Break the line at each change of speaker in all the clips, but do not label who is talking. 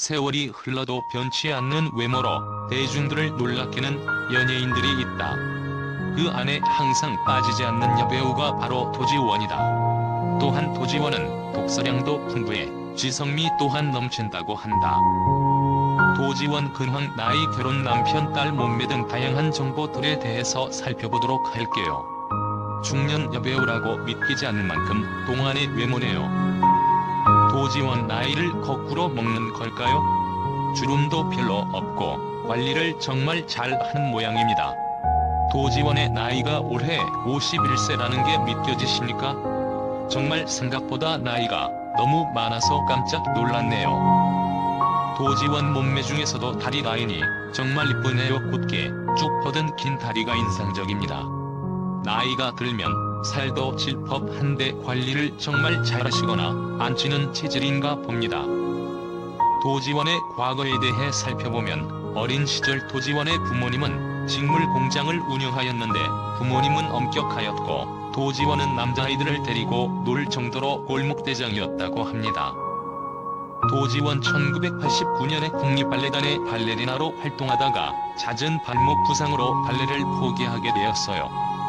세월이 흘러도 변치 않는 외모로 대중들을 놀랍게 하는 연예인들이 있다. 그 안에 항상 빠지지 않는 여배우가 바로 도지원이다. 또한 도지원은 독서량도 풍부해 지성미 또한 넘친다고 한다. 도지원 근황, 나이, 결혼, 남편, 딸, 몸매 등 다양한 정보들에 대해서 살펴보도록 할게요. 중년 여배우라고 믿기지 않을 만큼 동안의 외모네요. 도지원 나이를 거꾸로 먹는 걸까요? 주름도 별로 없고 관리를 정말 잘하는 모양입니다. 도지원의 나이가 올해 51세라는 게 믿겨지십니까? 정말 생각보다 나이가 너무 많아서 깜짝 놀랐네요. 도지원 몸매 중에서도 다리 라인이 정말 이쁘네요. 곧게 쭉 뻗은 긴 다리가 인상적입니다. 나이가 들면 살도 찔 법한데 관리를 정말 잘하시거나 안 찌는 체질인가 봅니다. 도지원의 과거에 대해 살펴보면 어린 시절 도지원의 부모님은 식물 공장을 운영하였는데 부모님은 엄격하였고 도지원은 남자아이들을 데리고 놀 정도로 골목대장이었다고 합니다. 도지원 1989년에 국립발레단의 발레리나로 활동하다가 잦은 발목 부상으로 발레를 포기하게 되었어요.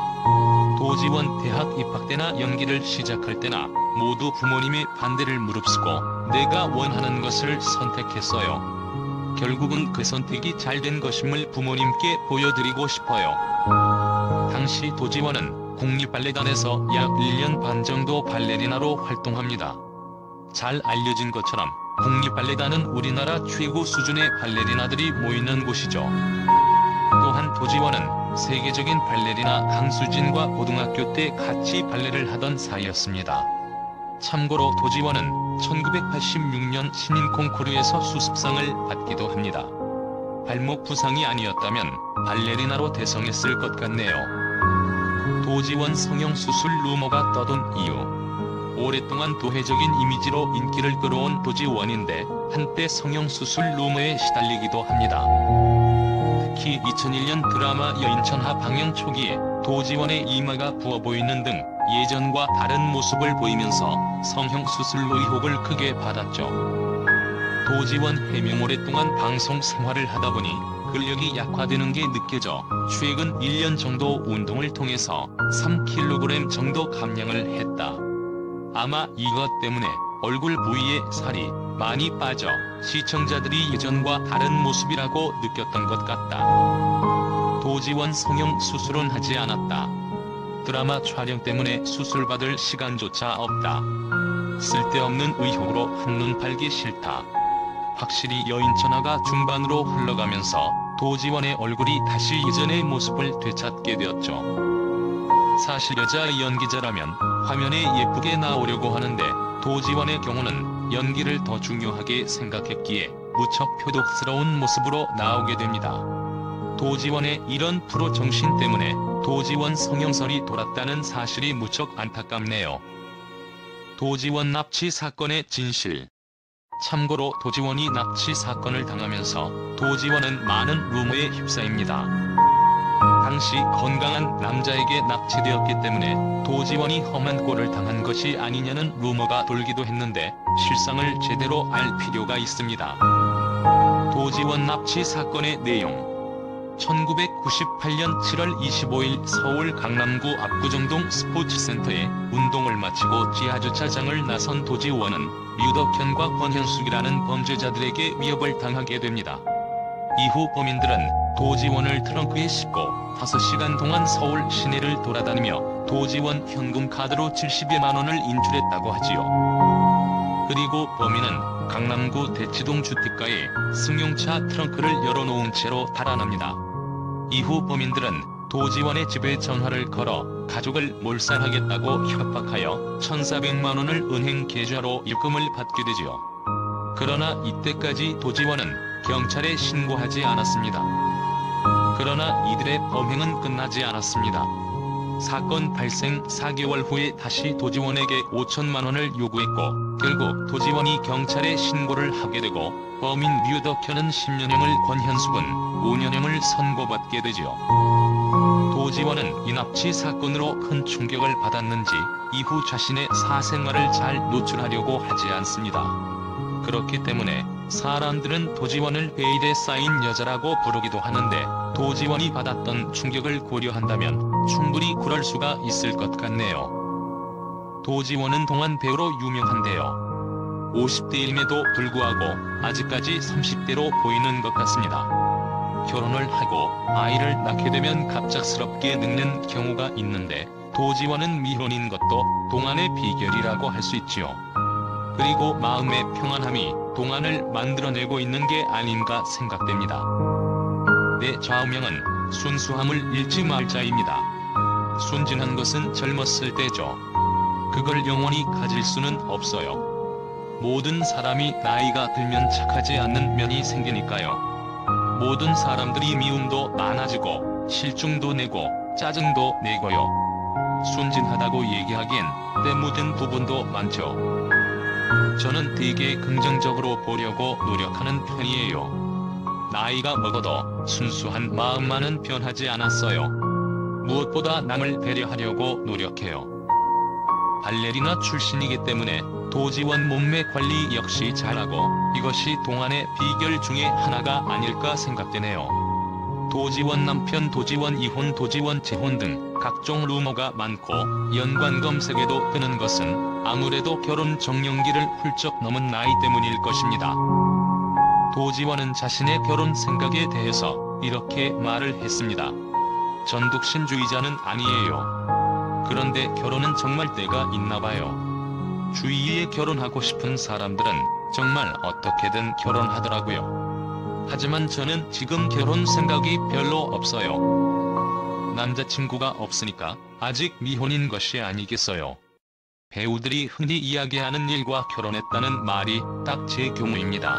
도지원 대학 입학 때나 연기를 시작할 때나 모두 부모님의 반대를 무릅쓰고 내가 원하는 것을 선택했어요. 결국은 그 선택이 잘된 것임을 부모님께 보여드리고 싶어요. 당시 도지원은 국립발레단에서 약 1년 반 정도 발레리나로 활동합니다. 잘 알려진 것처럼 국립발레단은 우리나라 최고 수준의 발레리나들이 모이는 곳이죠. 또한 도지원은 세계적인 발레리나 강수진과 고등학교 때 같이 발레를 하던 사이였습니다. 참고로 도지원은 1986년 신인 콩쿠르에서 수습상을 받기도 합니다. 발목 부상이 아니었다면 발레리나로 대성했을 것 같네요. 도지원 성형수술 루머가 떠돈 이유. 오랫동안 도회적인 이미지로 인기를 끌어온 도지원인데 한때 성형수술 루머에 시달리기도 합니다. 특히 2001년 드라마 여인천하 방영 초기에 도지원의 이마가 부어 보이는 등 예전과 다른 모습을 보이면서 성형수술로 의혹을 크게 받았죠. 도지원 해명 오랫동안 방송 생활을 하다 보니 근력이 약화되는 게 느껴져 최근 1년 정도 운동을 통해서 3kg 정도 감량을 했다. 아마 이것 때문에 얼굴 부위에 살이 많이 빠져 시청자들이 예전과 다른 모습이라고 느꼈던 것 같다. 도지원 성형 수술은 하지 않았다. 드라마 촬영 때문에 수술받을 시간조차 없다. 쓸데없는 의혹으로 한눈 팔기 싫다. 확실히 여인천하가 중반으로 흘러가면서 도지원의 얼굴이 다시 예전의 모습을 되찾게 되었죠. 사실 여자 연기자라면 화면에 예쁘게 나오려고 하는데 도지원의 경우는 연기를 더 중요하게 생각했기에 무척 표독스러운 모습으로 나오게 됩니다. 도지원의 이런 프로 정신 때문에 도지원 성형설이 돌았다는 사실이 무척 안타깝네요. 도지원 납치 사건의 진실. 참고로 도지원이 납치 사건을 당하면서 도지원은 많은 루머에 휩싸입니다. 당시 건강한 남자에게 납치되었기 때문에 도지원이 험한 꼴을 당한 것이 아니냐는 루머가 돌기도 했는데 실상을 제대로 알 필요가 있습니다. 도지원 납치 사건의 내용. 1998년 7월 25일 서울 강남구 압구정동 스포츠센터에 운동을 마치고 지하주차장을 나선 도지원은 류덕현과 권현숙이라는 범죄자들에게 위협을 당하게 됩니다. 이후 범인들은 도지원을 트렁크에 싣고 5시간 동안 서울 시내를 돌아다니며 도지원 현금 카드로 70여만 원을 인출했다고 하지요. 그리고 범인은 강남구 대치동 주택가에 승용차 트렁크를 열어놓은 채로 달아납니다. 이후 범인들은 도지원의 집에 전화를 걸어 가족을 몰살하겠다고 협박하여 1,400만 원을 은행 계좌로 입금을 받게 되지요. 그러나 이때까지 도지원은 경찰에 신고하지 않았습니다. 그러나 이들의 범행은 끝나지 않았습니다. 사건 발생 4개월 후에 다시 도지원에게 5천만 원을 요구했고 결국 도지원이 경찰에 신고를 하게 되고 범인 류덕현은 10년형을 권현숙은 5년형을 선고받게 되지요. 도지원은 이 납치 사건으로 큰 충격을 받았는지 이후 자신의 사생활을 잘 노출하려고 하지 않습니다. 그렇기 때문에 사람들은 도지원을 베일에 쌓인 여자라고 부르기도 하는데 도지원이 받았던 충격을 고려한다면 충분히 그럴 수가 있을 것 같네요. 도지원은 동안 배우로 유명한데요. 50대임에도 불구하고 아직까지 30대로 보이는 것 같습니다. 결혼을 하고 아이를 낳게 되면 갑작스럽게 늙는 경우가 있는데 도지원은 미혼인 것도 동안의 비결이라고 할 수 있지요. 그리고 마음의 평안함이 동안을 만들어내고 있는 게 아닌가 생각됩니다. 내 좌우명은 순수함을 잃지 말자입니다. 순진한 것은 젊었을 때죠. 그걸 영원히 가질 수는 없어요. 모든 사람이 나이가 들면 착하지 않는 면이 생기니까요. 모든 사람들이 미움도 많아지고 실증도 내고 짜증도 내고요. 순진하다고 얘기하기엔 때 묻은 부분도 많죠. 저는 되게 긍정적으로 보려고 노력하는 편이에요. 나이가 먹어도 순수한 마음만은 변하지 않았어요. 무엇보다 남을 배려하려고 노력해요. 발레리나 출신이기 때문에 도지원 몸매 관리 역시 잘하고 이것이 동안의 비결 중에 하나가 아닐까 생각되네요. 도지원 남편, 도지원 이혼, 도지원 재혼 등 각종 루머가 많고 연관 검색에도 뜨는 것은 아무래도 결혼 정년기를 훌쩍 넘은 나이 때문일 것입니다. 도지원은 자신의 결혼 생각에 대해서 이렇게 말을 했습니다. 전독신주의자는 아니에요. 그런데 결혼은 정말 때가 있나봐요. 주위에 결혼하고 싶은 사람들은 정말 어떻게든 결혼하더라고요. 하지만 저는 지금 결혼 생각이 별로 없어요. 남자친구가 없으니까 아직 미혼인 것이 아니겠어요. 배우들이 흔히 이야기하는 일과 결혼했다는 말이 딱 제 경우입니다.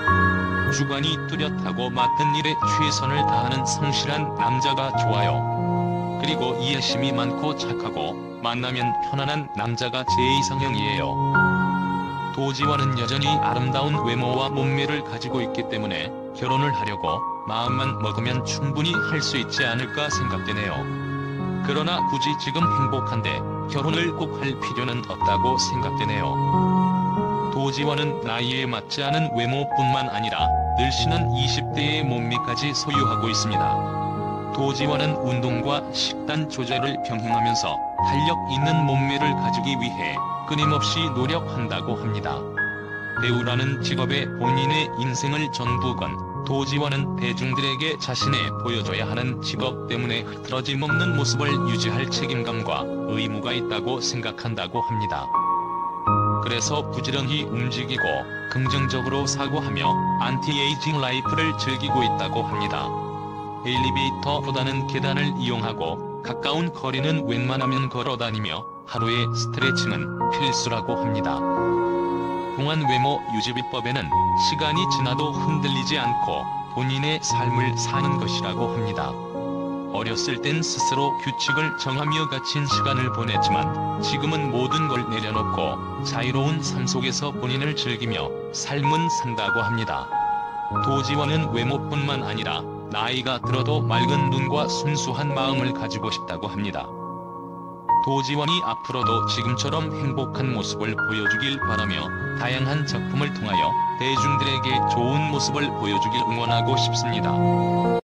주관이 뚜렷하고 맡은 일에 최선을 다하는 성실한 남자가 좋아요. 그리고 이해심이 많고 착하고 만나면 편안한 남자가 제 이상형이에요. 도지원은 여전히 아름다운 외모와 몸매를 가지고 있기 때문에 결혼을 하려고 마음만 먹으면 충분히 할 수 있지 않을까 생각되네요. 그러나 굳이 지금 행복한데 결혼을 꼭 할 필요는 없다고 생각되네요. 도지원은 나이에 맞지 않은 외모뿐만 아니라 늘씬한 20대의 몸매까지 소유하고 있습니다. 도지원은 운동과 식단 조절을 병행하면서 탄력 있는 몸매를 가지기 위해 끊임없이 노력한다고 합니다. 배우라는 직업에 본인의 인생을 전부 건 도지원은 대중들에게 자신의 보여줘야 하는 직업 때문에 흐트러짐 없는 모습을 유지할 책임감과 의무가 있다고 생각한다고 합니다. 그래서 부지런히 움직이고 긍정적으로 사고하며 안티에이징 라이프를 즐기고 있다고 합니다. 엘리베이터보다는 계단을 이용하고 가까운 거리는 웬만하면 걸어다니며 하루의 스트레칭은 필수라고 합니다. 동안 외모 유지 비법에는 시간이 지나도 흔들리지 않고 본인의 삶을 사는 것이라고 합니다. 어렸을 땐 스스로 규칙을 정하며 갇힌 시간을 보냈지만 지금은 모든 걸 내려놓고 자유로운 삶 속에서 본인을 즐기며 삶은 산다고 합니다. 도지원은 외모뿐만 아니라 나이가 들어도 맑은 눈과 순수한 마음을 가지고 싶다고 합니다. 도지원이 앞으로도 지금처럼 행복한 모습을 보여주길 바라며 다양한 작품을 통하여 대중들에게 좋은 모습을 보여주길 응원하고 싶습니다.